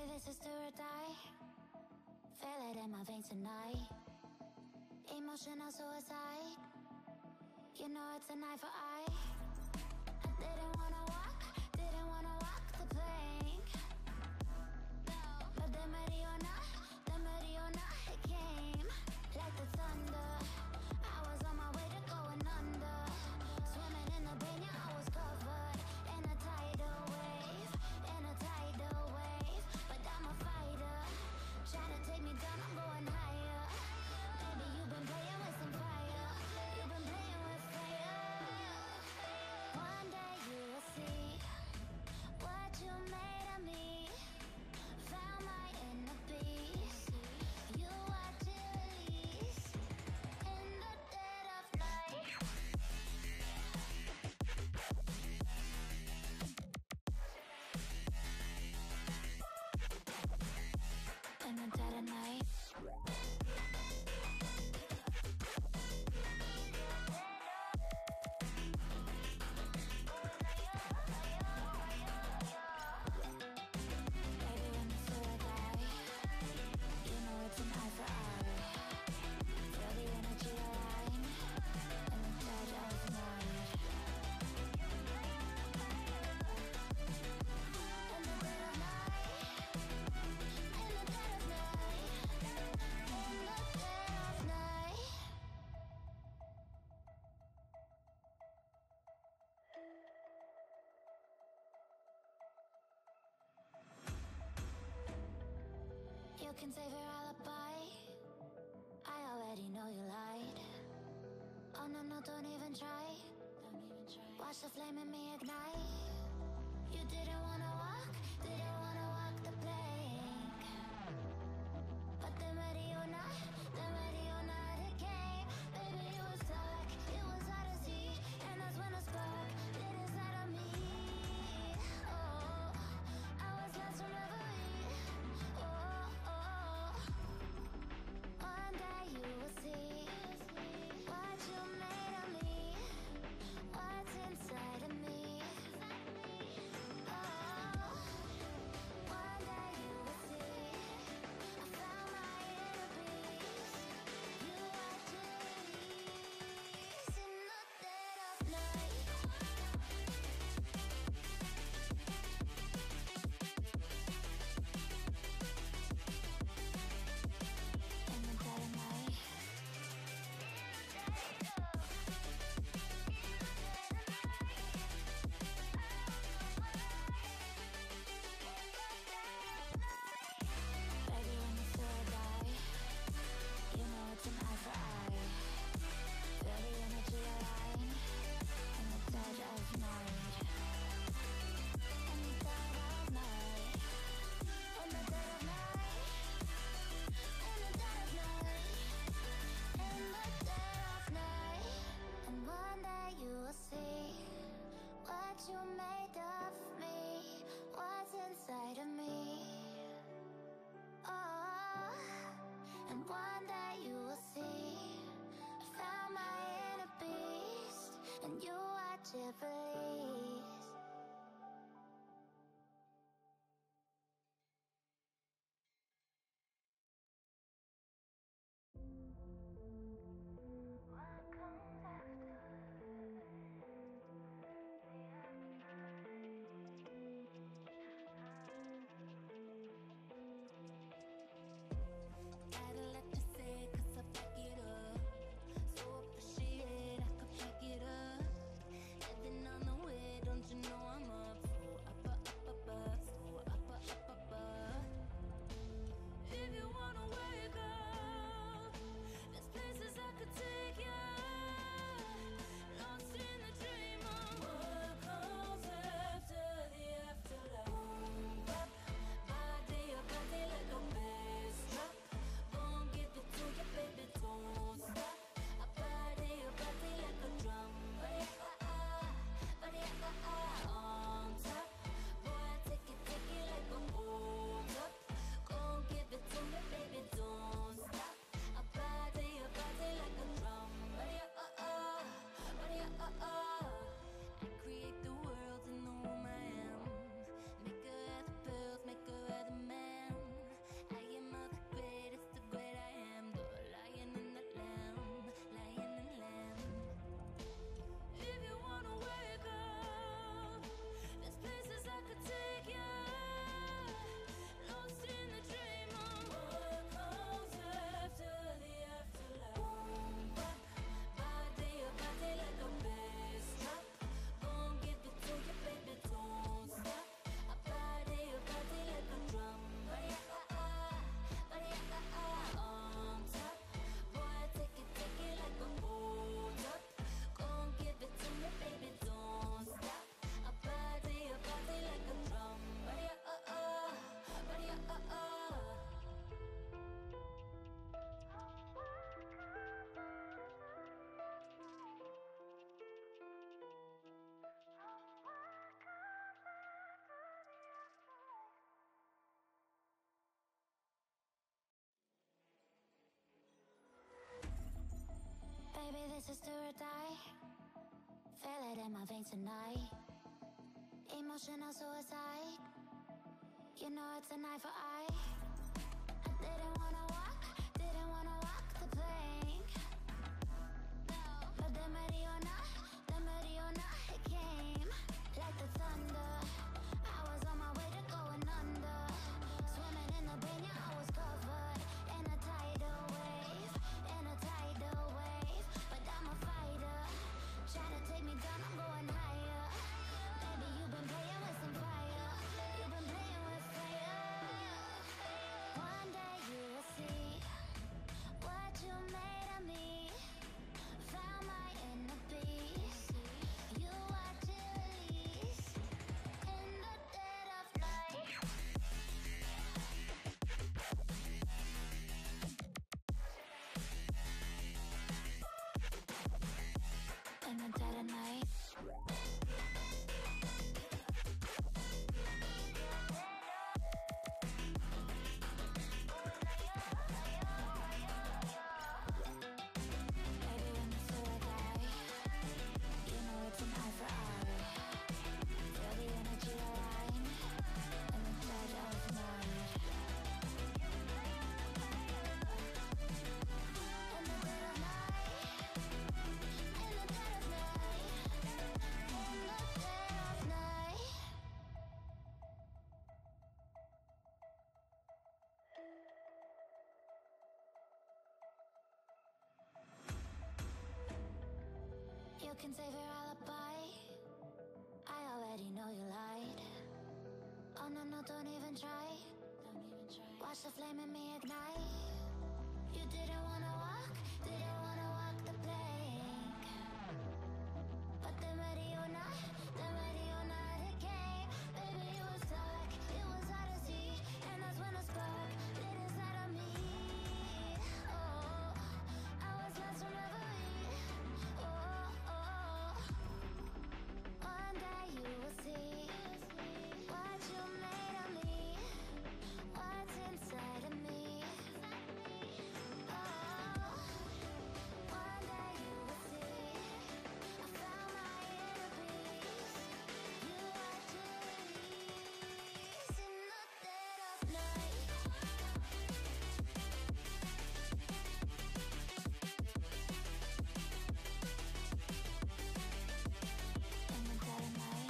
this is do or die. Feel it in my veins tonight. Emotional suicide. You know it's an eye for eye. I didn't wanna walk the plank. But the Mariona, it came like the thunder. I was on my way to going under. Swimming in the pain, yeah, I was covered in a tidal wave, but I'm a fighter. Trying to take me down, I'm going higher. Baby, you've been playing with some fire. You've been playing with fire. One day you will see what you made of me. Found my inner peace. You watch it release in the dead of night. In the dead of night. Baby, when the sword die, you know it's an eye for eye. Feel the energy align in the dead of night. In the dead of night. In the dead of night. In the dead of night. You can save your alibi. I already know you lied. Oh no, no, don't even try. Watch the flame in me ignite. You didn't wanna walk the plank. But the Mariona, it came. Baby, it was dark, it was hard to see. And that's when the spark lit inside of me. Oh, I was lost from reverie. Oh, one day you will see what you made of me, what's inside of me. Oh, Baby, this is do or die. Feel it in my veins tonight. Emotional suicide. You know it's an eye for eye. I didn't wanna walk the plank. But the Mariona, it came like the thunder. I was on my way to going under. Swimming in the bin, yeah, I was covered in a tidal wave, But I'm a fighter. Try to take me down, I'm going higher. Baby, you've been playing with some fire. You've been playing with fire. One day you will see what you made of me. Found my inner beast. You watch it release in the dead of night. In the dead of night. Baby, when the sword die, you know it's an eye for eye. Feel the energy align in the dead of night. In the dead of night. In the dead of night. In the dead of night. You can save your alibi. I already know you lied. Oh no, no, don't even try. Watch the flame in me ignite. You didn't wanna walk the plank. But the Mariona, it came. Baby, it was dark, it was odyssey. And that's when a spark lit inside of me. Oh, I was lost from reverie. Oh, one day you will see what you made of me, what's inside of me. Oh, one day you will see I found my inner peace. You watch it release in the dead of night. In the dead of night.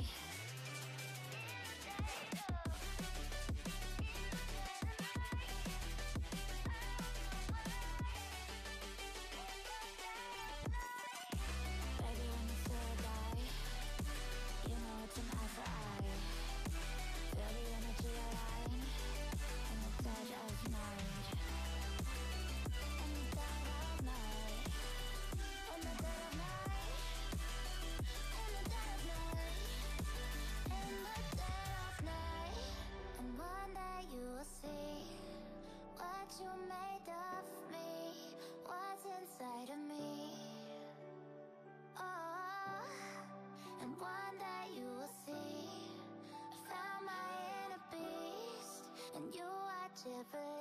Baby, when the sword die, you know it's an eye for eye. Feel the energy align in the dead of night. In the dead of night. In the dead of night. In the dead of night. In the dead of night. And one day you will see what you made of me, what's inside of me. Oh, and one day you will see I found my inner beast, and you watch it release.